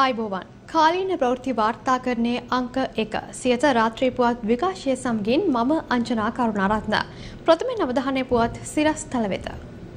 ආයුබෝවන් කාලීන ප්‍රවෘත්ති වාර්තාකරණයේ අංක 1 සියත රාත්‍රී පුවත් විකාශය සමගින් මම අංජනා කරුණාරත්න. ප්‍රථමයෙන් අවධානය පුවත් සිරස්තල වෙත.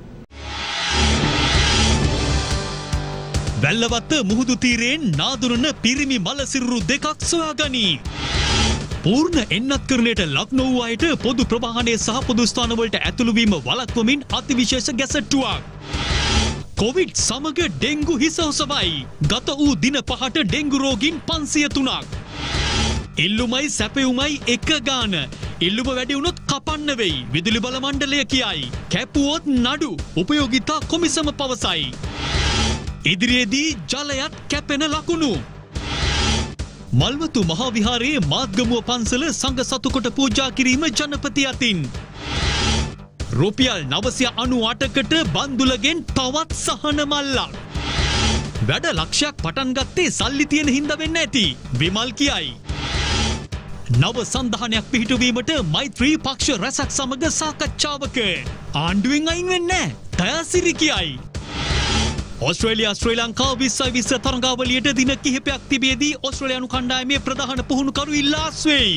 වැල්ලවත්ත මුහුදු තීරයෙන් නාදුරන පිරිමි මල සිරුරු දෙකක් සොයාගනී. පූර්ණ එන්නත්කරණයට ලක් නොවූ අයට පොදු ප්‍රවාහනය සහ පොදු ස්ථානවලට ඇතුළු වීම වළක්වමින් අතිවිශේෂ ගැසට්ටුවක්. කොවිඩ් සමග ඩෙංගු හිස ඔසවයි. ගත වූ දින 5ට ඩෙංගු රෝගීන් 503ක්. ඉල්ලුමයි සැපයුමයි එක ගාන. ඉල්ලුම වැඩි වුණොත් කපන්න වෙයි. විදුලි බල මණ්ඩලය කියයි. කැපුවොත් නඩු. උපයෝගිතා කොමිසම පවසයි. ඉදිරියේදී ජලයත් කැපෙන ලකුණු. මල්වතු මහා විහාරයේ මාත්ගමුව පන්සල සංඝ සතුකොට පූජා කිරීම ජනපති අතින්. රුපියල් 998කට බන්දුලගෙන් තවත් සහන මල්ලක්. වැඩ ලක්ෂයක් පටන් ගත්තේ සල්ලි තියෙන හින්දා වෙන්න ඇති. විමල් කියයි. නව සන්ධානයක් පිහිටුවීමට මෛත්‍රී පක්ෂ රැසක් සමග සාකච්ඡාවක. ආණ්ඩුවෙන් අයින් වෙන්නේ නැහැ. දයාසිරි කියයි. ඔස්ට්‍රේලියා ශ්‍රී ලංකා 2020 තරඟාවලියට දින කිහිපයක් තිබියදී ඔස්ට්‍රේලියානු කණ්ඩායමේ ප්‍රධාන පුහුණුකරු ඉල්ලාස් වෙයි.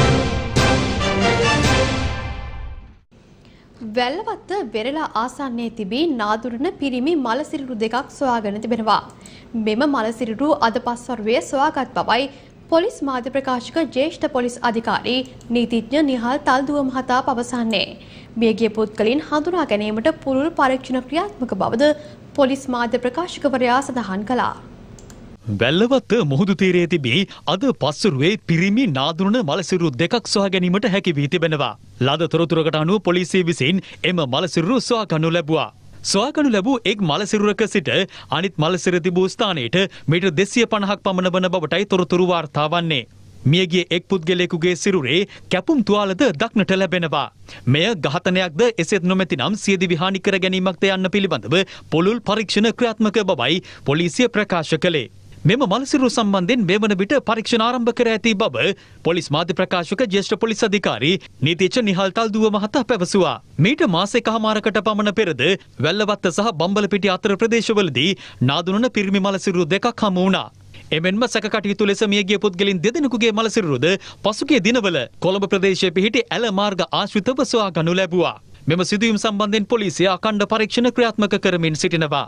වැල්ලවත්ත වෙරළා ආසන්නයේ තිබී නාදුරන පිරිමි මලසිරුරු දෙකක් සොයාගෙන තිබෙනවා. මෙම මලසිරුරු අද පස්වරුවේ සොයාගත් බවයි පොලිස් මාධ්‍ය ප්‍රකාශක ජ්‍යෙෂ්ඨ පොලිස් අධිකාරී නීතිඥ නිහල් තල්දුව මහතා පවසන්නේ. මියගිය පුද්ගලයන් හඳුනා ගැනීමට පුළුල් පරීක්ෂණ ක්‍රියාත්මක බවද පොලිස් මාධ්‍ය ප්‍රකාශකවරයා සඳහන් කළා. වැල්ලවත්ත මුහුදු තීරයේ තිබී අද පස්වරුවේ පිරිමි නාදුරන මලසිරුරු දෙකක් සොයා ගැනීමට හැකි වී තිබෙනවා. ලද තොරතුරකට අනුව පොලිසිය විසින් එම මලසිරුරු සොයාගනු ලැබුවා. සොයාගනු ලැබූ එක් මලසිරුරක සිට අනිත් මලසිර තිබූ ස්ථානයට මීටර් 250ක් පමණ වන බවටයි තොරතුරු වාර්තා වන්නේ. මියගිය එක් පුද්ගලයෙකුගේ සිරුරේ කැපුම් තුවාලද දක්නට ලැබෙනවා. මෙය ඝාතනයක්ද එසේත් නොමැතිනම් සියදිවි හානි කර ගැනීමක්ද යන්න පිළිබඳව පුළුල් පරීක්ෂණ ක්‍රියාත්මක බවයි පොලිසිය ප්‍රකාශ කළේ. මෙම මලසිරුරු සම්බන්ධයෙන් මේ වන විට පරීක්ෂණ ආරම්භ කර ඇති බව පොලිස් මාධ්‍ය ප්‍රකාශක ජ්‍යෙෂ්ඨ පොලිස් අධිකාරී නීතිඥ නිහල් තල්දුව මහතා පැවසුවා. මීට මාසයකමාරකට පමණ පෙරද වැල්ලවත්ත සහ බම්බලපිටිය අතර ප්‍රදේශවලදී නාදුනන පිරිමි මලසිරුරු දෙකක් හමු වුණා. එමෙන්ම සැකකටයුතු ලෙස මියගිය පුද්ගලයන් දෙදෙනෙකුගේ මලසිරුරුද පසුගිය දිනවල කොළඹ ප්‍රදේශයේ පිහිටි ඇල මාර්ග ආශ්‍රිතව සොයාගනු ලැබුවා. මෙම සිදුවීම් සම්බන්ධයෙන් පොලිසිය අඛණ්ඩ පරීක්ෂණ ක්‍රියාත්මක කරමින් සිටිනවා.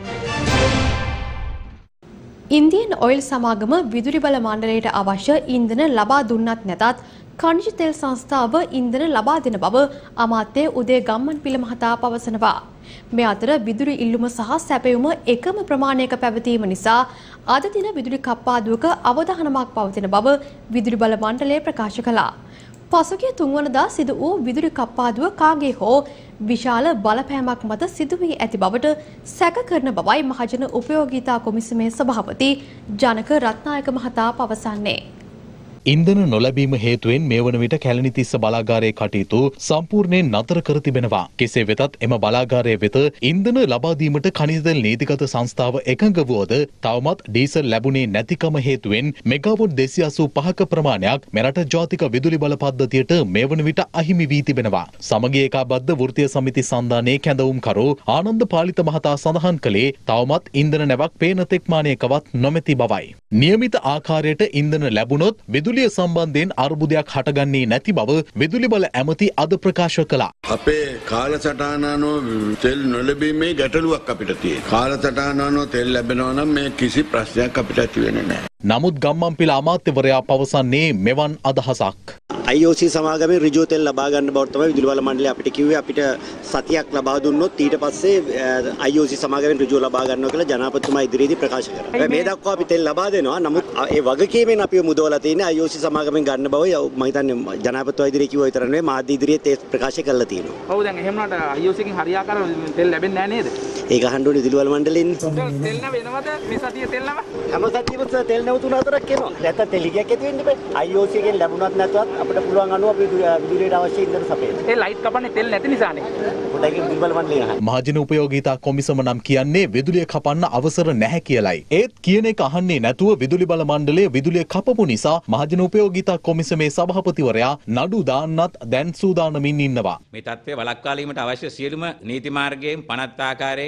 ඉන්දියන් ඔයිල් සමාගම විදුලි බල මණ්ඩලයට අවශ්‍ය ඉන්ධන ලබා දුන්නත් නැතත් ඛනිජ තෙල් සංස්ථාව ඉන්ධන ලබා දෙන බව අමාත්‍ය උදේ ගම්මන්පිල මහතා පවසනවා. මේ අතර විදුලි ඉල්ලුම සහ සැපයුම එකම ප්‍රමාණයක පැවතීම නිසා අද දින විදුලි කප්පාදුවක අවදානමක් පවතින බව විදුලි බල මණ්ඩලය ප්‍රකාශ කළා. පසුගිය 3 වනදා සිදු වූ විදුලි කප්පාදුව කාගේ හෝ විශාල බලපෑමක් මත සිදු වී ඇති බවට සැක කරන බවයි මහජන උපයෝගීතා කොමිසමේ සභාපති ජනක රත්නායක මහතා පවසන්නේ. ඉන්ධන නොලැබීම හේතුවෙන් මේ වන විට කැලණිතිස්ස බලාගාරයේ කටයුතු සම්පූර්ණයෙන් නතර කර තිබෙනවා. කෙසේ වෙතත් එම බලාගාරය වෙත ඉන්ධන ලබා දීමට ඛනිජ තෙල් නීතිගත සංස්ථාව එකඟ වුවද තවමත් ඩීසල් ලැබුණේ නැතිකම හේතුවෙන් මෙගාවොට් 285ක ප්‍රමාණයක් මෙරට ජාතික විදුලි බල පද්ධතියට මේ වන විට අහිමි වී තිබෙනවා. සමගි ඒකාබද්ධ වෘත්තීය සමිති සන්ධානයේ කැඳවුම්කරු ආනන්ද පාලිත මහතා සඳහන් කළේ තවමත් ඉන්ධන නැවක් පේන තෙක්මානයකවත් නොමැති බවයි. නියමිත ආකාරයට ඉන්ධන ලැබුණොත් විදුලිය සම්බන්ධයෙන් අර්බුදයක් හටගන්නේ නැති බව විදුලි බල ඇමති අද ප්‍රකාශ කළා. අපේ කාලසටහන අනුව තෙල් නොලැබීමේ ගැටලුවක් අපිට තියෙනවා. කාලසටහන අනුව තෙල් ලැබෙනවා නම් මේ කිසි ප්‍රශ්නයක් අපිට ඇති වෙන්නේ නැහැ. නමුත් ගම්මන්පිල අමාත්‍යවරයා පවසන්නේ මෙවන් අදහසක්. IOC සමාගමෙන් ඍජුව තෙල් ලබා ගන්න බවට තමයි විදුලි බල මණ්ඩලය අපිට කිව්වේ. අපිට සතියක් ලබා දුන්නොත් ඊට පස්සේ IOC සමාගමෙන් ර්ජුව ලබා ගන්නවා කියලා ජනාධිපතිතුමා ඉදිරියේදී ප්‍රකාශ කරා. මේ දක්වා අපි තෙල් ලබා දෙනවා. නමුත් ඒ වගකීමෙන් අපිව මුදවලා තියෙන්නේ IOC සමාගමෙන් ගන්න බව මම හිතන්නේ ජනාධිපතිතුමා ඉදිරියේ කිව්වා විතර නෙවෙයි මාධ්‍ය ඉදිරියේත් ඒ ප්‍රකාශ කරලා තියෙනවා. ඔව් දැන් එහෙම වුණාට IOC කින් හරියාකාරව තෙල් ලැබෙන්නේ නැහැ නේද? ඒක අහන්න ඕනේ විදුලි බල මණ්ඩලයෙන්. තෙල් නැවෙනවද මේ සතියේ තෙල් නැව? හැම සතියෙම තෙල් නැවතුන අතරක් එනවා. නැත්නම් තෙල් ගියක් ඇති වෙන්න බෑ. IOC එකෙන් ලැබුණත් නැත්වත් අපිට පුළුවන් අනුව අපි විදුලියට අවශ්‍ය ඉන්ධන සපයන. ඒ ලයිට් කපන්නේ තෙල් නැති නිසානේ. පොඩ්ඩක් විදුලි බල මණ්ඩලයෙන් අහන්න. මහජන උපයෝගීතා කොමිසම නම් කියන්නේ විදුලිය කපන්න අවසර නැහැ කියලයි. ඒත් කියන එක අහන්නේ නැතුව විදුලි බල මණ්ඩලය විදුලිය කපපු නිසා මහජන උපයෝගීතා කොමිසමේ සභාපතිවරයා නඩු දාන්නත් දැන් සූදානමින් ඉන්නවා. මේ තත්ත්වය වළක්වාලීමට අවශ්‍ය සියලුම නීති මාර්ගයෙන් පනත් ආකාරයෙන්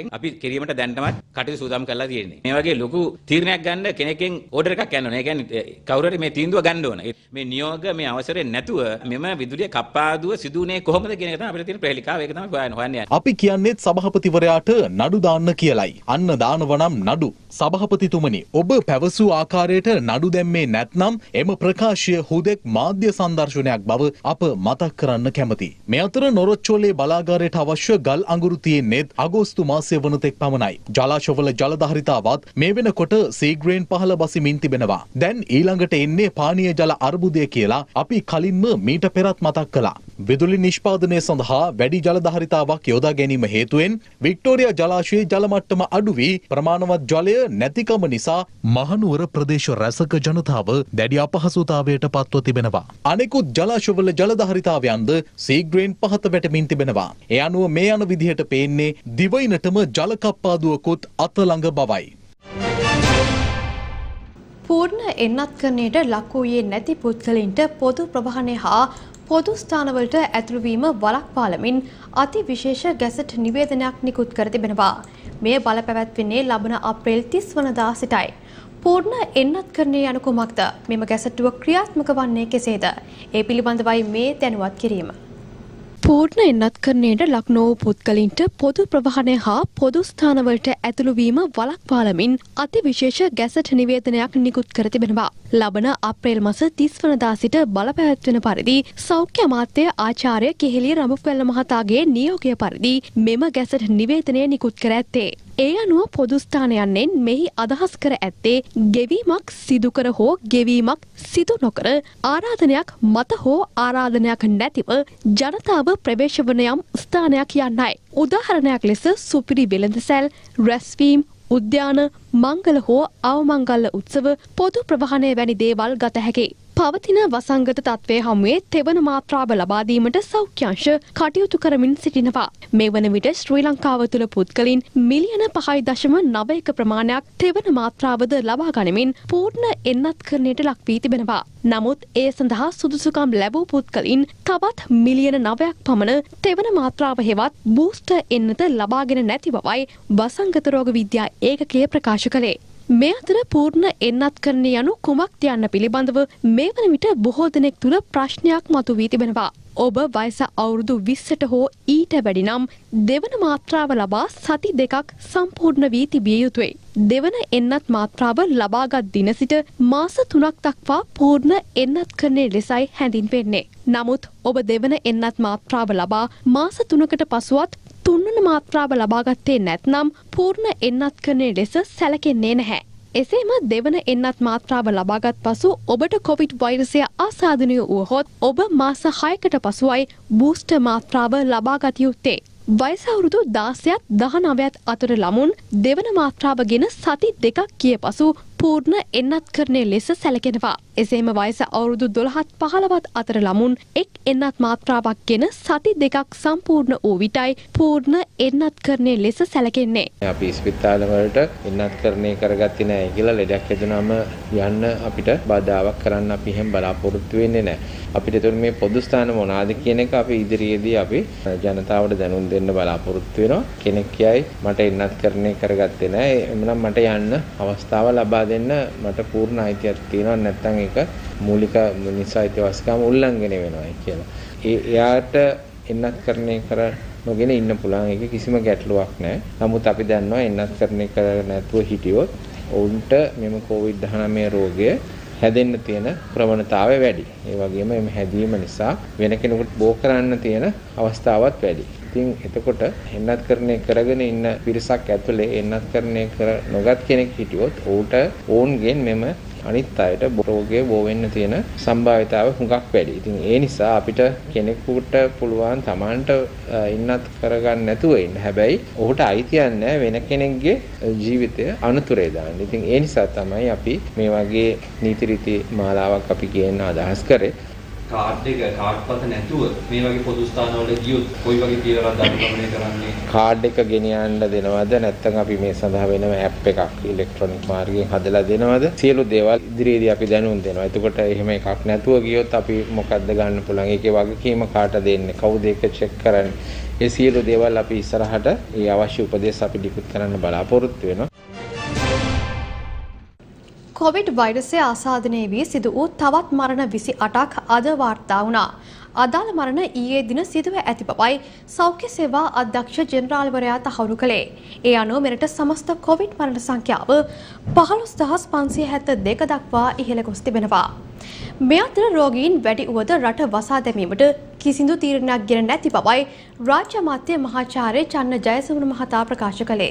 වශයෙන් අපි කිරීමට දැනටමත් කටයුතු සූදානම් කරලා තියෙන්නේ. මේ වගේ ලොකු තීරණයක් ගන්න කෙනෙක්ගෙන් ඕඩර් එකක් යන්න ඕනේ. ඒ කියන්නේ කවුරු හරි මේ තීන්දුව ගන්න ඕන. මේ නියෝග මේ අවසරය නැතුව මෙම විදුලිය කප්පාදුව සිදුුනේ කොහොමද කියන එක තමයි අපිට තියෙන ප්‍රහේලිකාව. ඒක තමයි හොයන්නේ. අපි කියන්නේ සභාපතිවරයාට නඩු දාන්න කියලයි. අන්න දානවනම් නඩු. සභාපතිතුමනි, ඔබ පැවසූ ආකාරයට නඩු දැම්මේ නැත්නම් එම ප්‍රකාශය හුදෙක් මාධ්‍ය සංදර්ශනයක් බව අප මතක් කරන්න කැමතියි. මේ අතර නොරොච්චෝලේ බලාගාරයට අවශ්‍ය ගල් අඟුරු තියෙන්නේත් අගෝස්තු මාසය වනතෙක් පමණයි. ජලාශවල ජලධාරිතාවත් මේ වෙනකොට සීග්‍රේන් පහළ බසිමින් තිබෙනවා. දැන් ඊළඟට එන්නේ පානීය ජල අර්බුදය කියලා අපි කලින්ම මීට පෙරත් මතක් කළා. විදුලි නිෂ්පාදනය සඳහා වැඩි ජලධාරිතාවක් යොදා ගැනීම හේතුවෙන් වික්ටෝරියා ජලාශයේ ජල මට්ටම අඩු වී ප්‍රමාණවත් ජලය නැතිකම නිසා මහනුවර ප්‍රදේශ රැසක ජනතාව දැඩි අපහසුතාවයට පත්ව තිබෙනවා. අනෙකුත් ජලාශවල ජලධාරිතාවයන්ද සීග්‍රේන් පහත වැටමින් තිබෙනවා. ඒ අනුව මේ යන විදිහට පේන්නේ දිවයිනටම ජල කප්පාදුවකුත් අත ළඟ බවයි. පූර්ණ එන්නත්කරණයට ලක් වූයේ නැති පුද්ගලයින්ට පොදු ප්‍රවාහනය හා පොදු ස්ථානවලට ඇතුළුවීම වළක්වාලමින් අති විශේෂ ගැසට් නිවේදනයක් නිකුත් කර තිබෙනවා. මෙය බලපැවැත්වෙන්නේ ලබන අප්‍රේල් 30 වනදා සිටයි. පූර්ණ එන්නත්කරණය යනු කුමක්ද? මෙම ගැසට්ටුව ක්‍රියාත්මක වන්නේ කෙසේද? ඒ පිළිබඳවයි මේ දැනුවත් කිරීම. පූර්ණ එන්නත්කරණයට ලක් නොවූ පුද්ගලයින්ට පොදු ප්‍රවාහනය හා පොදු ස්ථානවලට ඇතුළුවීම වළක්වාලමින් අති විශේෂ ගැසට් නිවේදනයක් නිකුත් කර තිබෙනවා. ලබන අප්‍රේල් මාස 30 වනදා සිට බලපැවැත්වෙන පරිදි සෞඛ්‍ය අමාත්‍ය ආචාර්ය කෙහෙලිය රඹුපැල්ල මහතාගේ නියෝගය පරිදි මෙම ගැසට් නිවේදනය නිකුත් කර ඇත්තේ. ඒ අනුව පොදු ස්ථානයන්ෙන් මෙහි අදහස් කර ඇත්තේ ගෙවීමක් සිදු කර හෝ ගෙවීමක් සිදු නොකර ආරාධනයක් මත හෝ ආරාධනයක් නැතිව ජනතාව ප්‍රවේශ වන යම් ස්ථානයක් යන්නයි. උදාහරණයක් ලෙස සුපිරි වෙළඳසැල්, රැස්වීම්, උද්‍යාන, මංගල හෝ අවමංගල උත්සව, පොදු ප්‍රවාහනය වැනි දේවල් ගත හැකියි. පවතින වසංගත තත්ත්වය හමුවේ තෙවන මාත්‍රාව ලබා දීමට සෞඛ්‍යංශ කටයුතු කරමින් සිටිනවා. මේ වන විට ශ්‍රී ලංකාව තුළ පුද්ගලයන් මිලියන 5.9 ප්‍රමාණයක් තෙවන මාත්‍රාවද ලබා ගනිමින් පූර්ණ එන්නත්කරණයට ලක් වී තිබෙනවා. නමුත් ඒ සඳහා සුදුසුකම් ලැබූ පුද්ගලයන් තවත් මිලියන 9ක් පමණ තෙවන මාත්‍රාව හෙවත් බූස්ටර් එන්නත ලබාගෙන නැති බවයි වසංගත රෝග විද්‍යා ඒකකය ප්‍රකාශ කළේ. මේ අතර පූර්ණ එන්නත්කරණය යනු කුමක්ද යන්න පිළිබඳව මේ වන විට බොහෝ දෙනෙක් තුළ ප්‍රශ්නයක් මතුවී තිබෙනවා. ඔබ වයස අවුරුදු 20ට හෝ ඊට වැඩි නම් දෙවන මාත්‍රාව ලබා සති දෙකක් සම්පූර්ණ වී තිබිය යුතුයි. දෙවන එන්නත් මාත්‍රාව ලබාගත් දින සිට මාස 3ක් දක්වා පූර්ණ එන්නත්කරණය ලෙසයි හැඳින්වෙන්නේ. නමුත් ඔබ දෙවන එන්නත් මාත්‍රාව ලබා මාස 3කට පසුවත් තුන්වන මාත්‍රාව ලබාගත්තේ නැත්නම් පූර්ණ එන්නත්කරණය ලෙස සැලකෙන්නේ නැහැ. එසේම දෙවන එන්නත් මාත්‍රාව ලබාගත් පසු ඔබට කොවිඩ් වෛරසය ආසාදනය වුවහොත් ඔබ මාස 6කට පසුවයි බූස්ටර් මාත්‍රාව ලබාගත යුත්තේ. වයස අවුරුදු 16ත් 19ත් අතර ළමුන් දෙවන මාත්‍රාව ගෙන සති දෙකක් ගිය පසු පූර්ණ එන්නත්කරණය ලෙස සැලකෙනවා. එසේම වයස අවුරුදු 12ත් 15ත් අතර ළමුන් එක් එන්නත් මාත්‍රාවක් ගෙන සති දෙකක් සම්පූර්ණ වූ විටයි පූර්ණ එන්නත්කරණය ලෙස සැලකෙන්නේ. අපි ස්පිතාල වලට එන්නත්කරණය කරගත්තේ නැහැ කියලා ලෙඩක් හැදුනම යන්න අපිට බාධාවක් කරන්න අපි එහෙම බලාපොරොත්තු වෙන්නේ නැහැ. අපිට ඒතර මේ පොදු ස්ථාන මොනවාද කියන එක අපි ඉදිරියේදී අපි ජනතාවට දැනුම් දෙන්න බලාපොරොත්තු වෙනවා. කෙනෙක් කියයි මට එන්නත්කරණය කරගත්තේ නැහැ. එhmenan මට යන්න අවස්ථාව ලබා දෙන්න මට පූර්ණ අයිතියක් තියෙනවා නැත්නම් ඒක මූලික මිනිස් අයිතිවාසිකම් උල්ලංඝනය වෙනවා කියලා. එයාට එන්නත්කරණය කර නොගෙන ඉන්න පුළුවන්. ඒක කිසිම ගැටලුවක් නැහැ. නමුත් අපි දන්නවා එන්නත්කරණය කර නැතුව හිටියොත් ඔවුන්ට මෙම COVID-19 රෝගය හැදෙන්න තියෙන ප්‍රවණතාවය වැඩි. ඒ වගේම මේ හැදීම නිසා වෙන කෙනෙකුට බෝ කරන්න තියෙන අවස්ථාවත් වැඩි. ඉතින් එතකොට එන්නත්කරණය කරගෙන ඉන්න පිරිසක් ඇතුලේ එන්නත්කරණය කර නොගත් කෙනෙක් හිටියොත් ඔවුන්ගෙන් මෙම අනිත් අයට රෝගය බෝ වෙන්න තියෙන සම්භාවිතාවය හුඟක් වැඩි. ඉතින් ඒ නිසා අපිට කෙනෙකුට පුළුවන් Tamanට ඉන්නත් කරගන්න නැතුව ඉන්න. හැබැයි ඔහුට අයිතියක් නැහැ වෙන කෙනෙක්ගේ ජීවිතය අනුතරේ දාන්න. ඉතින් ඒ නිසා තමයි අපි මේ වගේ නීති රීති මාලාවක් අපි කියන අදහස් කරේ. කාඩ් පත නැතුව මේ වගේ පොදු ස්ථානවල ගියොත් කොයි වගේ පියවරක්ද අනුගමනය කරන්නේ? කාඩ් එක ගෙනියන්න දෙනවද නැත්නම් අපි මේ සඳහා වෙනම ඇප් එකක් ඉලෙක්ට්‍රොනික මාර්ගයෙන් හදලා දෙනවද? සියලු දේවල් ඉදිරියේදී අපි දැනුම් දෙනවා. එතකොට එහෙම එකක් නැතුව ගියොත් අපි මොකද්ද ගන්න පුළුවන්? ඒකේ වගකීම කාට දෙන්නේ? කවුද ඒක චෙක් කරන්නේ? ඒ සියලු දේවල් අපි ඉස්සරහට ඒ අවශ්‍ය උපදෙස් අපි ලිපිත් කරන්න බලාපොරොත්තු වෙනවා. කොවිඩ් වෛරසය ආසාදනය වී සිදු වූ තවත් මරණ 28ක් අද වාර්තා වුණා. අදාළ මරණ ඊයේ දින සිදුව ඇති බවයි සෞඛ්‍ය සේවා අධ්‍යක්ෂ ජෙනරාල්වරයා තහවුරු කළේ. ඒ අනුව මෙරට සමස්ත කොවිඩ් මරණ සංඛ්‍යාව 15572 දක්වා ඉහළ ගොස් තිබෙනවා. මේ අතර රෝගීන් වැඩි වුවද රට වසා දැමීමට කිසිදු තීරණයක් ගෙන නැති බවයි රාජ්‍ය අමාත්‍ය මහාචාර්ය චන්න ජයසුමන මහතා ප්‍රකාශ කළේ.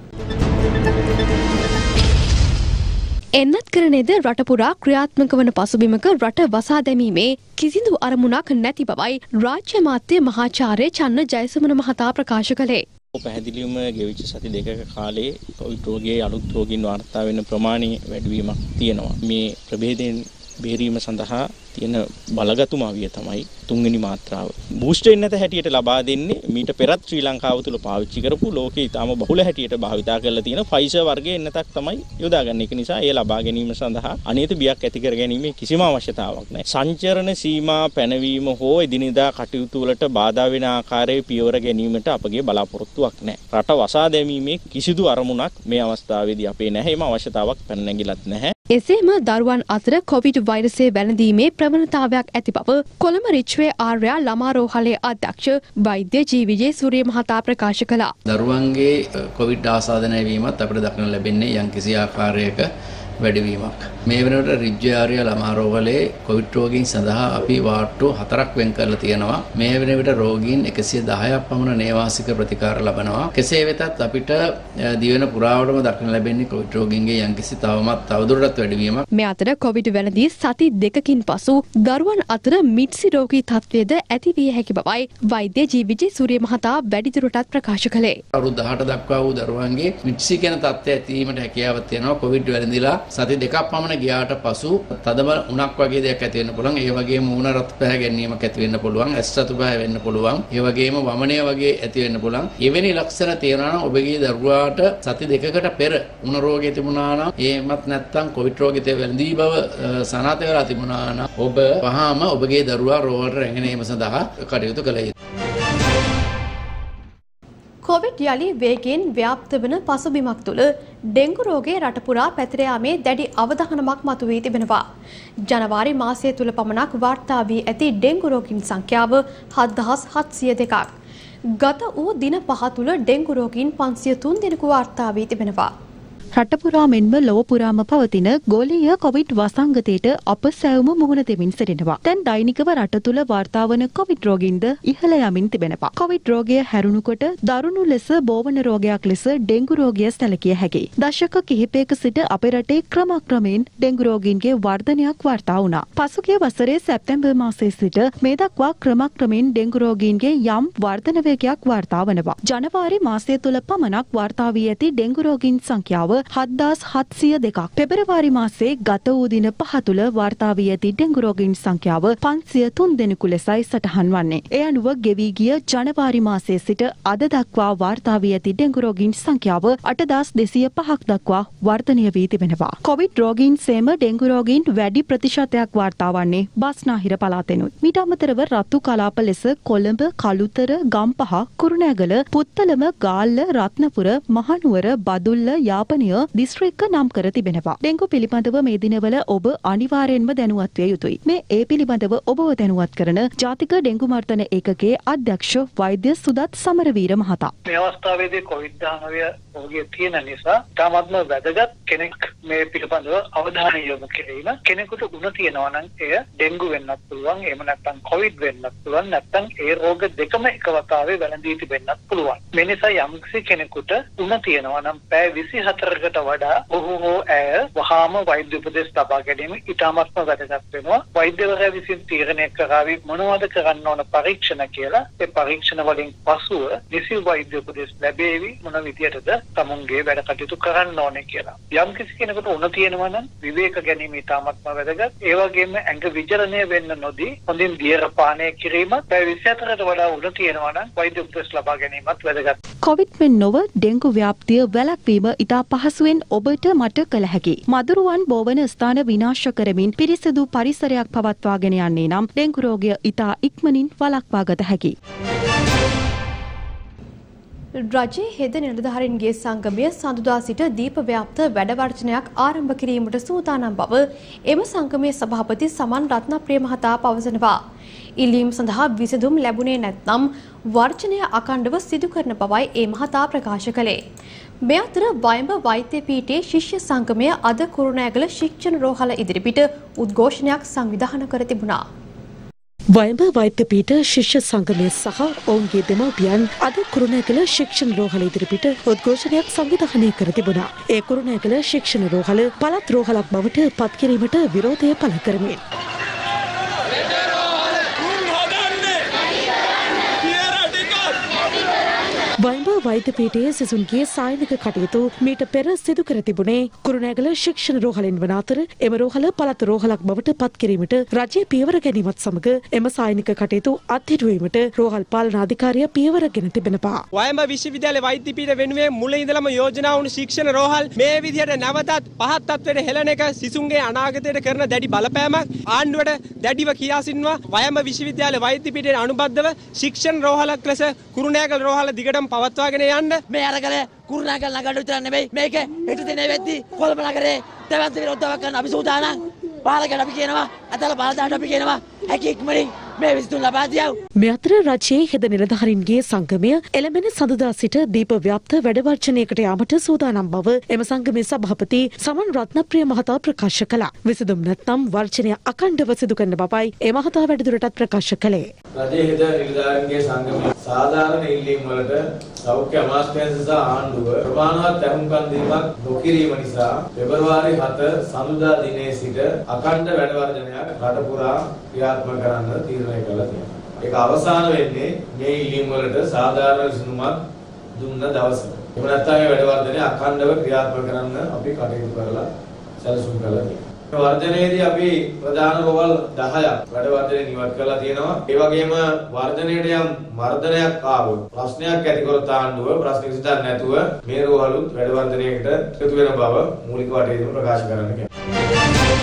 එන්නත්කරණයේද රට පුරා ක්‍රියාත්මක වන පසුබිමක රට වසා දැමීමේ කිසිදු අරමුණක් නැති බවයි රාජ්‍ය අමාත්‍ය මහාචාර්ය චන්න ජයසුමන මහතා ප්‍රකාශ කළේ. පැහැදිලිවම ගෙවිච්ච සති දෙකක කාලේ කොවිඩ් රෝගයේ අලුත් රෝගීන් වාර්තා වෙන ප්‍රමාණය වැඩිවීමක් තියෙනවා. මේ ප්‍රභේදයෙන් බේරීම සඳහා තියෙන බලගතුමාවිය තමයි තුන්වෙනි මාත්‍රාව. බූස්ටර් එන්නත හැටියට ලබා දෙන්නේ මීට පෙරත් ශ්‍රී ලංකාව තුල පාවිච්චි කරපු ලෝකේ ඉතාම බහුල හැටියට භාවිතා කරලා තියෙන ෆයිසර් වර්ගයේ එන්නතක් තමයි යොදාගන්නේ. ඒක නිසා ඒ ලබා ගැනීම සඳහා අනියත බියක් ඇති කර ගැනීමේ කිසිම අවශ්‍යතාවක් නැහැ. සංචරණ සීමා පැනවීම හෝ එදිනෙදා කටයුතු වලට බාධා වෙන ආකාරයේ පියවර ගැනීමට අපගේ බලාපොරොත්තුවක් නැහැ. රට වසා දැමීමේ කිසිදු අරමුණක් මේ අවස්ථාවේදී අපේ නැහැ. ඒම අවශ්‍යතාවක් පැන නැගිලත් නැහැ. එසේම දරුවන් අතර කොවිඩ් වෛරසය වැළඳීමේ ප්‍රවණතාවයක් ඇති බව කොළඹ රිච්වේ ආර්යා ළමා රෝහලේ අධ්‍යක්ෂ වෛද්‍ය ජී විජේ සූරිය මහතා ප්‍රකාශ කළා. දරුවන්ගේ කොවිඩ් ආසාදනය වීමත් අපිට දක්නට ලැබෙන්නේ යම්කිසි ආකාරයක වැඩිවීමක්. මේ වෙනකොට රිජ්වේ ආර්යා ළමා රෝහලේ කොවිඩ් රෝගීන් සඳහා අපි වාට්ටු 4ක් වෙන් කරලා තියෙනවා. මේ වෙන විට රෝගීන් 110ක් පමණ නේවාසික ප්‍රතිකාර ලබනවා. කෙසේ වෙතත් අපිට දිවෙන පුරාවටම දක්නට ලැබෙන්නේ කොවිඩ් රෝගීන්ගේ යම්කිසි තවදුරටත් වැඩිවීමක්. මේ අතර කොවිඩ් වැළඳී සති දෙකකින් පසු දරුවන් අතර මිත්සි රෝගී තත්ත්වයේද ඇති විය හැකි බවයි වෛද්‍ය ජී විජේ සූරිය මහතා වැඩිදුරටත් ප්‍රකාශ කළේ. අවුරුදු 18 දක්වා වූ දරුවන්ගේ මිත්සි කියන තත්ත්වය ඇතිවීමට හැකියාවක් තියෙනවා. කොවිඩ් වැළඳිලා සති දෙකක් පමණ ගියාට පසු තදම උණක් වගේ දෙයක් ඇති වෙන්න පුළුවන්. ඒ වගේම මූණ රත් පැහැ ගැනීමක් ඇති වෙන්න පුළුවන්. ඇස් රතු පැහැ වෙන්න පුළුවන්. ඒ වගේම වමනය වගේ ඇති වෙන්න පුළුවන්. එවැනි ලක්ෂණ තියෙනවා නම් ඔබගේ දරුවාට සති දෙකකට පෙර උණ රෝගය තිබුණා නම් එහෙමත් නැත්නම් කොවිඩ් රෝගිතය වැළඳී බව සනාථ වෙලා තිබුණා නම් ඔබ වහාම ඔබගේ දරුවා රෝහලට රැගෙන ඒම සඳහා කටයුතු කළ යුතුයි. කොවිඩ් යලි වේගයෙන් ව්‍යාප්ත වන පසුබිමක් තුළ ඩෙංගු රෝගය රට පුරා පැතිර යාමේ දැඩි අවධානමක් මතුවී තිබෙනවා. ජනවාරි මාසය තුළ පමණක් වාර්තා වී ඇති ඩෙංගු රෝගීන් සංඛ්‍යාව 7702ක්. ගත වූ දින 5 තුළ ඩෙංගු රෝගීන් 503 දෙනෙකු වාර්තා වී තිබෙනවා. රට පුරා මෙන්ම ලොව පුරාම පවතින ගෝලීය කොවිඩ් වසංගතයට අප සැවුම මුහුණ දෙමින් සිටිනවා. දැන් දෛනිකව රට තුළ වාර්තා වන කොවිඩ් රෝගීන්ද ඉහළ යමින් තිබෙනවා. කොවිඩ් රෝගය හැරුණුකොට දරුණු ලෙස බෝවන රෝගයක් ලෙස ඩෙංගු රෝගය සැලකිය හැකියි. දශක කිහිපයක සිට අපේ රටේ ක්‍රමක්‍රමයෙන් ඩෙංගු රෝගීන්ගේ වර්ධනයක් වාර්තා වුණා. පසුගිය වසරේ සැප්තැම්බර් මාසයේ සිට මේ දක්වා ක්‍රමක්‍රමයෙන් ඩෙංගු රෝගීන්ගේ යම් වර්ධන වේගයක් වාර්තා වනවා. ජනවාරි මාසය තුළ පමණක් වාර්තා වී ඇති ඩෙංගු රෝගීන් සංඛ්‍යාව 7702ක්. පෙබරවාරි මාසයේ ගත වූ දින 5 තුළ වාර්තා වී ඇති ඩෙංගු රෝගීන් සංඛ්‍යාව 503 දෙනෙකු ලෙසයි සටහන් වන්නේ. ඒ අනුව ගෙවී ගිය ජනවාරි මාසයේ සිට අද දක්වා වාර්තා වී ඇති ඩෙංගු රෝගීන් සංඛ්‍යාව 8205ක් දක්වා වර්ධනය වී තිබෙනවා. කොවිඩ් රෝගීන් සේම ඩෙංගු රෝගීන් වැඩි ප්‍රතිශතයක් වාර්තා වන්නේ බස්නාහිර පළාතෙනුත්. මීට අමතරව රතු කලාප ලෙස කොළඹ, කළුතර, ගම්පහ, කුරුණෑගල, පුත්තලම, ගාල්ල, රත්නපුර, මහනුවර, බදුල්ල, යාපනය දිස්ත්‍රික්ක නම් කර තිබෙනවා. ඩෙංගු පිළිබඳව මේ දිනවල ඔබ අනිවාර්යෙන්ම දැනුවත් විය යුතුයි. මේ ඒ පිළිබඳව ඔබව දැනුවත් කරන ජාතික ඩෙංගු මර්ධන ඒකකයේ අධ්‍යක්ෂ වෛද්‍ය සුදත් සමරවීර මහතා. මේ අවස්ථාවේදී COVID-19 රෝගය තියෙන නිසා තාමත්ම වැදගත් කෙනෙක් මේ පිළිබඳව අවධානය යොමු කිරීම. කෙනෙකුට උණ තියෙනවා නම් එය ඩෙංගු වෙන්නත් පුළුවන්, එහෙම නැත්නම් COVID වෙන්නත් පුළුවන්, නැත්නම් ඒ රෝග දෙකම එක වතාවේ වැළඳී තිබෙන්නත් පුළුවන්. මේ නිසා යම්කිසි කෙනෙකුට උණ තියෙනවා නම් පැය 24 විතරකට වඩා ඔහු හෝ ඇය වහාම වෛද්‍ය උපදෙස් ලබා ගැනීම ඉතාමත්ම වැදගත් වෙනවා. වෛද්‍යවරයා විසින් තීරණය කරાવી මොනවද කරන්න ඕන පරීක්ෂණ කියලා. ඒ පරීක්ෂණ වලින් පසුව නිසි වෛද්‍ය උපදෙස් ලැබෙවි මොන විදියටද තමුන්ගේ වැඩ කටයුතු කරන්න ඕනේ කියලා. යම් කිසි කෙනෙකුට උණ තියෙනවා නම් විවේක ගැනීම ඉතාමත්ම වැදගත්. ඒ වගේම ඇඟ විචලනය වෙන්න නොදී හොඳින් දියර පානය කිරීමත්, පැය 24කට වඩා උණ තියෙනවා නම් වෛද්‍ය උපදෙස් ලබා ගැනීමත් වැදගත්. කොවිඩ් මෙන් නොව ඩෙන්ගු ව්‍යාප්තිය වැළැක්වීම ඉතා පහසුවෙන් ඔබට මට කළ හැකියි. මදුරුවන් බෝවන ස්ථාන විනාශ කරමින් පිරිසිදු පරිසරයක් පවත්වාගෙන යන්නේ නම් ඩෙන්ගු රෝගය ඉතා ඉක්මනින් වළක්වා ගත හැකියි. රජයේ හෙද නිලධාරීන්ගේ සංගමය සඳුදා සිට දීප ව්‍යාප්ත වැඩවර්ජනයක් ආරම්භ කිරීමට සූදානම් බව එම සංගමේ සභාපති සමන් රත්නප්‍රිය මහතා පවසනවා. ඉල්ලීම් සඳහා විසඳුම් ලැබුණේ නැත්නම් වර්ජනය අඛණ්ඩව සිදු කරන බවයි ඒ මහතා ප්‍රකාශ කළේ. මේ අතර වයඹ වෛද්‍ය පීඨයේ ශිෂ්‍ය සංගමය අද කුරුණෑගල ශික්ෂණ රෝහල ඉදිරිපිට උද්ඝෝෂණයක් සංවිධානය කර තිබුණා. වයඹ වෛද්‍ය පීඨ ශිෂ්‍ය සංගමය සහ ඔවුන්ගේ දෙමව්පියන් අද කුරුණෑගල ශික්ෂණ රෝහල ඉදිරිපිට උද්ඝෝෂණයක් සංවිධානය කර තිබුණා. ඒ කුරුණෑගල ශික්ෂණ රෝහල පළාත් රෝහලක් බවට පත් කිරීමට විරෝධය පළ කරමින් වයඹ වෛද්‍ය පීඨයේ සිසුන්ගේ සායනික කටයුතු මීට පෙර සිදු කර තිබුණේ කුරුණෑගල ශික්ෂණ රෝහලෙන් වන අතර එම රෝහල පළාත් රෝහලක් බවට පත් කිරීමට රජය පියවර ගැනීමත් සමග එම සායනික කටයුතු අත්හිටුවීමට රෝහල් පාලනාධිකාරිය පියවර ගෙන තිබෙනවා. වයඹ විශ්වවිද්‍යාලයේ වෛද්‍ය පීඨ වෙනුවෙන් මුල ඉඳලම යෝජනා වුණු ශික්ෂණ රෝහල් මේ විදිහට නැවතත් පහත් තත්ත්වයට හෙළන එක සිසුන්ගේ අනාගතයට කරන දැඩි බලපෑමක්. ආණ්ඩුවට දැඩිව කියා සිටිනවා වයඹ විශ්වවිද්‍යාලයේ වෛද්‍ය පීඨයට අනුබද්ධව ශික්ෂණ රෝහලක් ලෙස කුරුණෑගල රෝහල දිගටම පවත්වාගෙන යන්න මේ අරගල කුරුණෑගල නගර විතර නෙමෙයි මේක හෙට දිනේ වෙද්දී කොළඹ නගරේ දෙවන්ත විරෝධතාවක් කරන අපි සූදානම්. පාලකයට අපි කියනවා අතල බලදාට අපි කියනවා හැකි ඉක්මනින් මේ විසඳුම් ලබා දියව්. මේ අතර රජයේ හෙද නිලධාරීන්ගේ සංගමය එළඹෙන සඳුදා සිට දීප ව්‍යාප්ත වැඩවර්ජනයකට යාමට සූදානම් බව එම සංගමේ සභාපති සමන් රත්නප්‍රිය මහතා ප්‍රකාශ කළා. විසඳුම් නැත්නම් වර්ජනය අඛණ්ඩව සිදු කරන බවයි ඒ මහතා වැඩිදුරටත් ප්‍රකාශ කළේ. රජයේ හෙද නිලධාරීන්ගේ සංගමයේ සාධාරණ ඉල්ලීම් වලට සෞඛ්‍ය අමාත්‍යාංශ සහ ආණ්ඩුව ප්‍රමාණවත් අහුම්කම් දීමක් නොකිරීම නිසා පෙබරවාරි 7 සඳුදා දිනේ සිට අඛණ්ඩ වැඩවර්ජනයක් රට පුරා ක්‍රියාත්මක කරන්න තීරණය කළා තියෙනවා. ඒක අවසාන වෙන්නේ මේ ඉල්ලීම් වලට සාධාරණ විසඳුමක් දුන්න දවසට. එහෙම නැත්නම් මේ වැඩවර්ජනය අඛණ්ඩව ක්‍රියාත්මක කරන්න අපි කටයුතු කරලා සැලසුම් කළා තියෙනවා. වර්ධනයේදී අපි ප්‍රධාන රෝහල් 10ක් වැඩවර්ධනය නිවත් කරලා තියෙනවා. ඒ වගේම වර්ධනයට යම් මර්ධනයක් ආවොත් ප්‍රශ්නයක් ඇති කරොත් ආණ්ඩුව ප්‍රශ්න විසඳන්න නැතුව මේ රෝහලුත් වැඩවර්ධනයකට එකතු වෙන බව මූලික වටයුතු ප්‍රකාශ කරන්න කියනවා.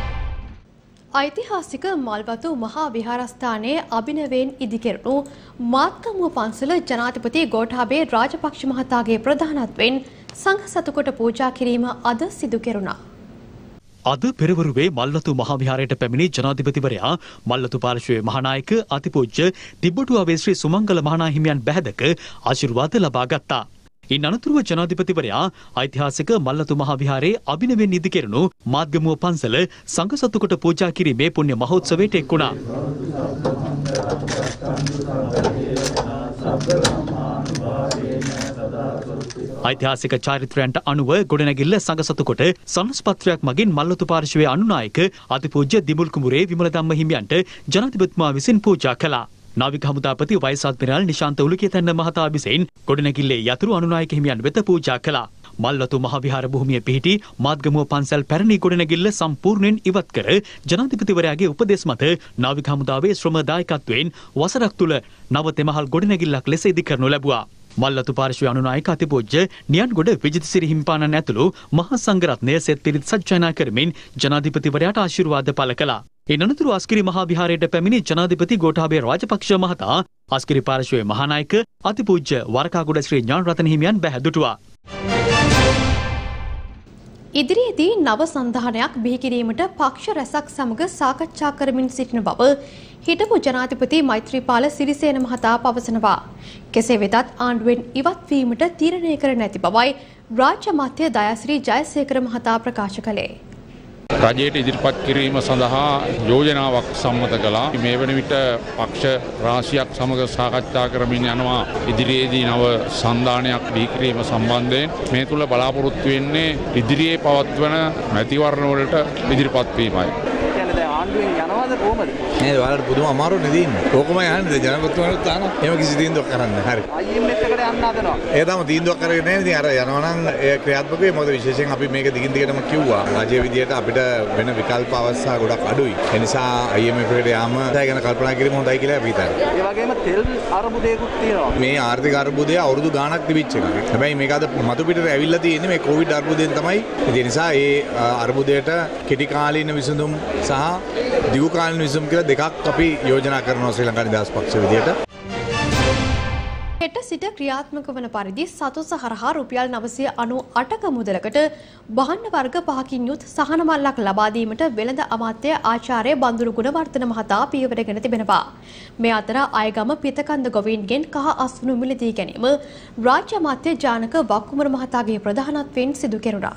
ඓතිහාසික මල්වතු මහා විහාරස්ථානයේ අභිනවයෙන් ඉදිකෙරුණු මාත්කමුව පන්සල ජනාධිපති ගෝඨාභය රාජපක්ෂ මහතාගේ ප්‍රධානත්වයෙන් සංඝ සතුකොට පූජා කිරීම අද සිදු කෙරුණා. අද පෙරවරුවේ මල්වතු මහාවිහාරයට පැමිණි ජනාධිපතිවරයා මල්වතු පාර්ශ්වයේ මහානායක අතිපූජ්‍ය තිබ්බටුවේ ශ්‍රී සුමංගල මහානාහිමියන් බැහැදක ආශිර්වාද ලබා ගත්තා. ඉන් අනතුරුව ජනාධිපතිවරයා ඓතිහාසික මල්වතු මහාවිහාරයේ අභිනවයෙන් ඉදිකෙරුණු මාත්ගමුව පන්සල සංඝ සතුකොට පූජා කිරීමේ පුණ්‍ය මහෝත්සවයට එක් වුණා. ඓතිහාසික චාරිත්‍රයන්ට අනුව ගොඩනැගිල්ල සංඝ සතුකොට සන්නස්පත්‍රයක් මගින් මල්වතු පාර්ශ්වයේ අනුනායක අතිපූජ්‍ය දිමුල් කුඹුරේ විමල ධම්ම හිමියන්ට ජනාධිපතිතුමා විසින් පූජා කළා. නාවික හමුදාපති වයිස් අද්මිරාල් නිශාන්ත උලුකියතැන්න මහතා විසින් ගොඩනැගිල්ලේ යතුරු අනුනායක හිමියන් වෙත පූජා කළා. මල්වතු මහවිහාර භූමියේ පිහිටි මාත්ගමුව පන්සල් පැරණි ගොඩනැගිල්ල සම්පූර්ණයෙන් ඉවත් කර ජනාධිපතිවරයාගේ උපදෙස් මත නාවික හමුදාවේ ශ්‍රම දායකත්වයෙන් වසරක් තුල නව තෙමහල් ගොඩනැගිල්ලක් ලෙස ඉදිකරනු ලැබුවා. මල්වතු පාර්ශ්වයේ අනුනායක අතිපූජ්‍ය නියන්ගොඩ විජිතසිරි හිමිපාණන් ඇතුළු මහා සංඝරත්නය සෙත් පිරිත් සජ්ජායනා කරමින් ජනාධිපතිවරයාට ආශිර්වාද පළ කළා. ඉන් අනතුරු අස්කිරි මහා විහාරයට පැමිණි ජනාධිපති ගෝඨාභය රාජපක්ෂ මහතා අස්කිරි පාර්ශ්වයේ මහානායක අතිපූජ්‍ය වරකාගොඩ ශ්‍රී ඥානරතන හිමියන් බැහැදුටුවා. ඉදිරියේදී නව සංධානයක් බිහි කිරීමට පක්ෂ රැසක් සමග සාකච්ඡා කරමින් සිටින බව හිටපු ජනාධිපති මෛත්‍රීපාල සිරිසේන මහතා පවසනවා. කෙසේ වෙතත් ආණ්ඩුවෙන් ඉවත් වීමට තීරණය කර නැති බවයි රාජ්‍ය අමාත්‍ය දයාසිරි ජයසේකර මහතා ප්‍රකාශ කළේ. රජයට ඉදිරිපත් කිරීම සඳහා යෝජනාවක් සම්මත කළා. මේ වන විට පක්ෂ රාශියක් සමග සාකච්ඡා කරමින් යනවා ඉදිරියේදී නව සන්ධානයක් බිහි කිරීම සම්බන්ධයෙන්. මේ තුල බලාපොරොත්තු වෙන්නේ ඉදිරියේ පවත්වන මැතිවරණ වලට ඉදිරිපත් වීමයි. ආණ්ඩුවෙන් යනවාද කොහමද? නේද ඔයාලට පුදුම අමාරුව නෙදින්නේ. කොහොමයි යන්නේ ජනපතිතුමාට තාන. එහෙම කිසි තීන්දුවක් කරන්න. හරි. IMF එකට යන්න හදනවා. ඒ තමයි තීන්දුවක් කරගෙන නැහැ. ඉතින් අර යනවා නම් ඒ ක්‍රියාත්මක වෙයි. මොකද විශේෂයෙන් අපි මේක දිගින් දිගටම කිව්වා. රාජ්‍ය විදියට අපිට වෙන විකල්ප අවස්ථා ගොඩක් අඩුයි. ඒ නිසා IMF එකට යාම ඒ ගැන කල්පනා කිරීම හොඳයි කියලා අපි හිතනවා. ඒ වගේම තෙල් අර්බුදයකුත් තියෙනවා. මේ ආර්ථික අර්බුදය අවුරුදු ගාණක් තිබිච්ච එකක්. හැබැයි මේක අද මතු පිටට ඇවිල්ලා තියෙන්නේ මේ කොවිඩ් අර්බුදයෙන් තමයි. ඒ නිසා ඒ අර්බුදයට කෙටි කාලීන විසඳුම් සහ දිගු කාලීන විසඳුම් කියලා දෙකක් අපි යෝජනා කරනවා ශ්‍රී ලංකා නිදහස් පක්ෂ විදියට. හෙට සිට ක්‍රියාත්මක වන පරිදි සතුස හරහා රුපියල් 998ක මුදලකට භාණ්ඩ වර්ග 5කින් යුත් සහන මල්ලක් ලබා දීමට වෙළඳ අමාත්‍ය ආචාර්ය බන්දුරු ගුණවර්ධන මහතා පියවරගෙන තිබෙනවා. මේ අතර අයගම පිතකන්ද ගොවීන්ගෙන් කහ අස්වනු මිලදී ගැනීම රාජ්‍ය අමාත්‍ය ජානක වක්කුමර මහතාගේ ප්‍රධානත්වයෙන් සිදු කෙරුණා.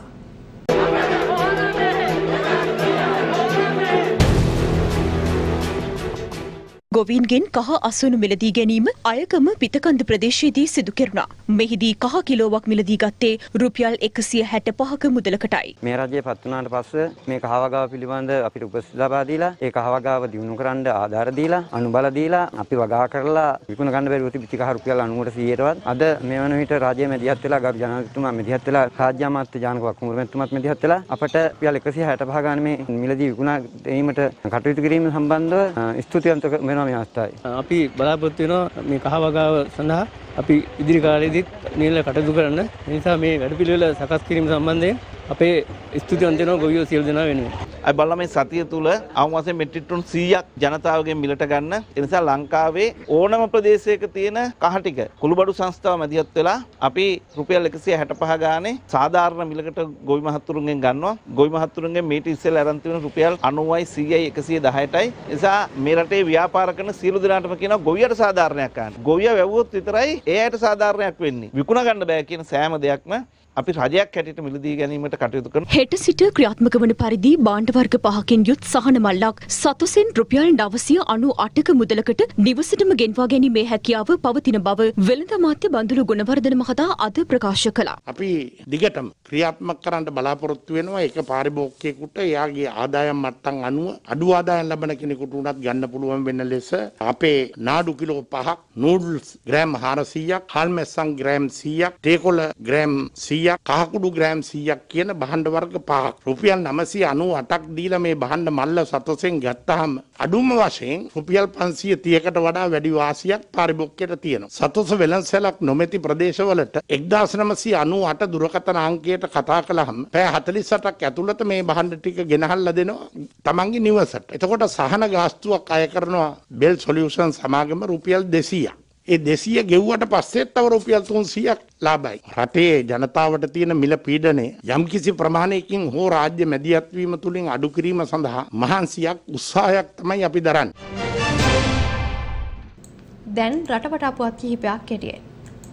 ගොවීන්ගෙන් කහ අස්වනු මිලදී ගැනීම අයගම පිතකන්ද ප්‍රදේශයේදී සිදු කෙරුණා. මෙහිදී කහ කිලෝවක් මිලදී ගත්තේ රුපියල් 165ක මුදලකටයි. මේ රජය පත් වුණාට පස්සේ මේ කහ වගාව පිළිබඳ අපිට උපදෙස් ලබා දීලා ඒ කහ වගාව දියුණු කරන්න ආධාර දීලා අනුබල දීලා අපි වගා කරලා විකුණ ගන්න බැරුව තිබිච්ච කහ රුපියල් 90%ටවත් අද මේ වන විට රජය මැදිහත් වෙලා ගරු ජනාධිපතිතුමා මැදිහත් වෙලා රාජ්‍ය අමාත්‍ය ජානක වක්කුමර මැතිතුමාත් මැදිහත් වෙලා අපට රුපියල් 165 ගාන මේ මිලදී විකුණා ගැනීමට කටයුතු කිරීම සම්බන්ධව ස්තුතිවන්ත වෙනවා. අපි බලාපොරොත්තු වෙනවා මේ කහ වගාව සඳහා අපි ඉදිරි කාලෙදිත් නිල කටයුතු කරන්න. ඒ නිසා මේ වැඩපිළිවෙල සකස් කිරීම සම්බන්ධයෙන් අපේ ස්තුතිවන්ත වෙනවා ගොවියෝ සියලු දෙනා වෙනුවෙන්. අපි බලලා මේ සතිය තුල අවම වශයෙන් මෙට්‍රික් ටන් 100ක් ජනතාවගෙන් මිලට ගන්න. ඒ නිසා ලංකාවේ ඕනම ප්‍රදේශයක තියෙන කහ ටික කුළුබඩු සංස්ථාව මැදිහත් වෙලා අපි රුපියල් 165 ගානේ සාධාරණ මිලකට ගොවි මහත්තුරුන්ගෙන් ගන්නවා. ගොවි මහත්තුරුන්ගෙන් මේට ඉස්සෙල්ලා අරන් තියෙන රුපියල් 90යි 100යි 110යි. ඒ නිසා මේ රටේ ව්‍යාපාර කරන සියලු දෙනාටම කියනවා ගොවියට සාධාරණයක් ගන්න. ගොවියා වැවුවොත් විතරයි ඒ ඇයට සාධාරණයක් වෙන්නේ. විකුණ ගන්න බෑ කියන සෑම දෙයක්ම අපි රජයක් හැටියට මිලදී ගැනීමට කටයුතු කරනවා. හෙට සිට ක්‍රියාත්මක වන පරිදි භාණ්ඩ වර්ග 5කින් යුත් සහන මල්ලක් සතුසෙන් රුපියල් 998ක මුදලකට නිවසටම ගෙන්වා ගැනීමේ හැකියාව පවතින බව වෙළඳ අමාත්‍ය බන්දුරු ගුණවර්ධන මහතා අද ප්‍රකාශ කළා. අපි දිගටම ක්‍රියාත්මක කරන්න බලාපොරොත්තු වෙනවා. ඒක පාරිභෝගිකයෙකුට එයාගේ ආදායම් මට්ටම් අනුව අඩු ආදායම් ලබන කෙනෙකුට උනත් ගන්න පුළුවන් වෙන ලෙස අපේ නාඩු කිලෝ 5ක්, නූඩල්ස් ග්‍රෑම් 400ක්, හාල්මැස්සන් ග්‍රෑම් 100ක්, තේකොළ ග්‍රෑම් 100ක්, කහකුඩු ග්‍රෑම් 100ක් කියන භාණ්ඩ වර්ග 5ක් රුපියල් 998ක් දීලා මේ භාණ්ඩ මල්ල සතොසෙන් ගත්තාම අඩුම වශයෙන් රුපියල් 530කට වඩා වැඩි වාසියක් පාරිභෝගිකයට තියෙනවා. සතොස වෙළඳසැලක් නොමැති ප්‍රදේශවලට 1998 දුරකථන අංකයට කතා කළාම පැය 48ක් ඇතුළත මේ භාණ්ඩ ටික ගෙනහල්ලා දෙනවා තමන්ගේ නිවසට. එතකොට සහන ගාස්තුවක් අය කරනවා බෙල් සොලියුෂන් සමාගම රුපියල් 200ක්. ඒ 200 ගෙව්වට පස්සේ තව රුපියල් 300ක් ලාභයි. රටේ ජනතාවට තියෙන මිල පීඩනය යම්කිසි ප්‍රමාණයකින් හෝ රාජ්‍ය මැදිහත් වීම තුලින් අඩු කිරීම සඳහා මහන්සියක් උත්සාහයක් තමයි අපි දරන්නේ. දැන් රටවට අපුවත් කිහිපයක් කෙටියෙන්.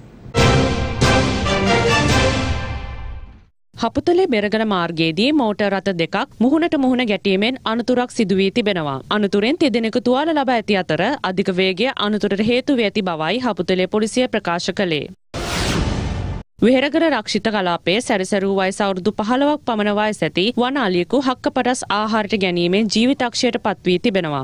හපුතලේ බෙරගල මාර්ගයේදී මෝටර් රථ දෙකක් මුහුණට මුහුණ ගැටීමෙන් අනතුරක් සිදු වී තිබෙනවා. අනතුරෙන් තිදෙනෙකු තුවාල ලබා ඇති අතර අධික වේගය අනතුරට හේතු වී ඇති බවයි හපුතලේ පොලිසිය ප්‍රකාශ කළේ. විහෙරගල රක්ෂිත කලාපයේ සැරිසරූ වයස අවුරුදු 15ක් පමණ වයස ඇති වනාලියෙකු හක්කපටස් ආහාරයට ගැනීමෙන් ජීවිතක්ෂයට පත් වී තිබෙනවා.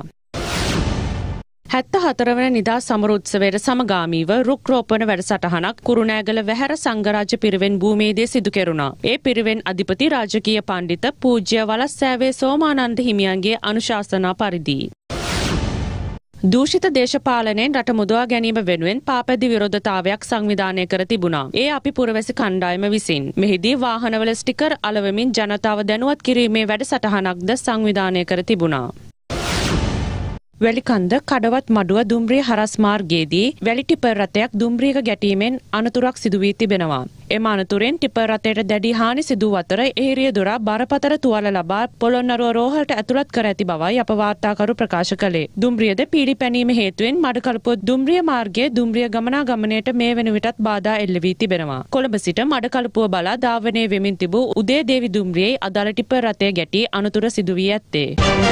74 වන නිදහස් සමරු උත්සවයට සමගාමීව රුක් රෝපණ වැඩසටහනක් කුරුණෑගල වැහැර සංඝරාජ පිරිවෙන් භූමියේදී සිදු කෙරුණා. ඒ පිරිවෙන් අධිපති රාජකීය පඬිත පූජ්‍ය වලස්සෑවේ සෝමානන්ද හිමියන්ගේ අනුශාසනා පරිදි දූෂිත දේශපාලනයෙන් රට මුදවා ගැනීම වෙනුවෙන් පාපැදි විරෝධතාවයක් සංවිධානය කර තිබුණා. ඒ අපි පුරවැසි කණ්ඩායම විසින්. මෙහිදී වාහනවල ස්ටිකර් අලවමින් ජනතාව දැනුවත් කිරීමේ වැඩසටහනක්ද සංවිධානය කර තිබුණා. වැලිකන්ද කඩවත් මඩුව දුම්රිය හරස් මාර්ගයේදී වැලි ටිපර් රථයක් දුම්රියක ගැටීමෙන් අනතුරක් සිදු වී තිබෙනවා. එම අනතුරෙන් ටිපර් රථයට දැඩි හානි සිදු වූ අතර ඒරිය දොර බරපතල තුවාල ලබා පොළොන්නරුව රෝහලට ඇතුළත් කර ඇති බවයි අප වාර්තාකරු ප්‍රකාශ කළේ. දුම්රියද පීඩි පැනීම හේතුවෙන් මඩකලපුව දුම්රිය මාර්ගයේ දුම්රිය ගමනාගමනයට මේ වන විටත් බාධා එල්ල වී තිබෙනවා. කොළඹ සිට මඩකලපුව බලා ධාවනය වෙමින් තිබූ උදේ දේවි දුම්රියේ අදාළ ටිපර් රථය ගැටී අනතුර සිදු වී ඇත්තේ.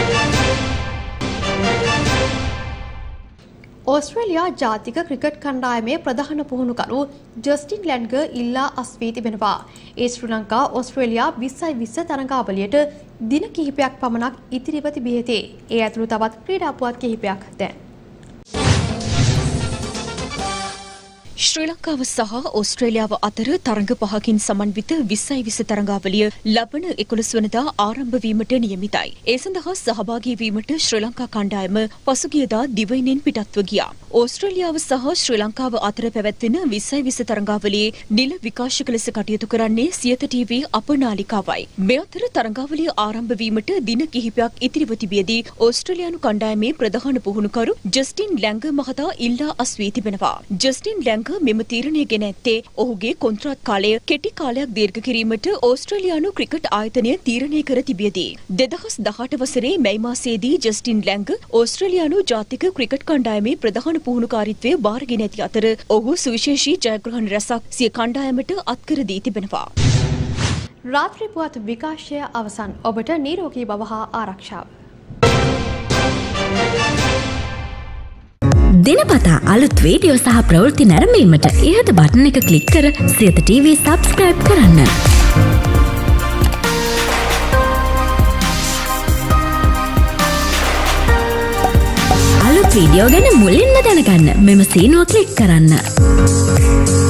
ඕස්ට්‍රේලියා ජාතික ක්‍රිකට් කණ්ඩායමේ ප්‍රධාන පුහුණුකරු ජස්ටින් ලැන්ගර් ඉල්ලා අස්වී තිබෙනවා. ඒ ශ්‍රී ලංකා ඕස්ට්‍රේලියා 2020 තරඟාවලියට දින කිහිපයක් පමණක් ඉතිරිව තිබී ඇතේ. ඒ ඇතුළු තවත් ක්‍රීඩා පුවත් කිහිපයක් දැන්. ශ්‍රී ලංකාව සහ ඕස්ට්‍රේලියාව අතර තරඟ පහකින් සමන්විත 2020 තරඟාවලිය ලබන 11 වනදා ආරම්භ වීමට නියමිතයි. ඒ සඳහා සහභාගී වීමට ශ්‍රී ලංකා කණ්ඩායම පසුගියදා දිවයිනෙන් පිටත්ව ගියා. ඕස්ට්‍රේලියාව සහ ශ්‍රී ලංකාව අතර පැවැත්වෙන 2020 තරඟාවලියේ නිල විකාශක ලෙස කටයුතු කරන්නේ සියත ටීවී අපනාලිකාවයි. මේ අතර තරඟාවලිය ආරම්භ වීමට දින කිහිපයක් ඉතිරිව තිබියදී ඕස්ට්‍රේලියානු කණ්ඩායමේ ප්‍රධාන පුහුණුකරු ජස්ටින් ලැන්ගර් මහතා ඉල්ලා අස්වී තිබෙනවා. ජස්ටින් ලැන්ගර් මෙම තීරණය ගෙන ඇත්තේ ඔහුගේ කොන්ත්‍රාත් කාලය කෙටි කාලයක් දීර්ඝ කිරීමට ඕස්ට්‍රේලියානු ක්‍රිකට් ආයතනය තීරණය කර තිබියදී 2018 වසරේ මැයි මාසයේදී ජස්ටින් ලැන්ගර් ඕස්ට්‍රේලියානු ජාතික ක්‍රිකට් කණ්ඩායමේ ප්‍රධාන පුහුණුකාරීත්වය බාරගෙන ඇති අතර ඔහු සුවිශේෂී ජයග්‍රහණ රැසක් සිය කණ්ඩායමට අත්කර දී තිබෙනවා. රාත්‍රී පුවත් විකාශය අවසන්. ඔබට නිරෝගී බව හා ආරක්ෂාව. දිනපතා අලුත් වීඩියෝ සහ ප්‍රවෘත්ති නැරඹීමට ඉහත බටන් එක ක්ලික් කර සියත TV සබ්ස්ක්‍රයිබ් කරන්න. අලුත් වීඩියෝ ගැන මුලින්ම දැනගන්න මෙම සීනුව ක්ලික් කරන්න.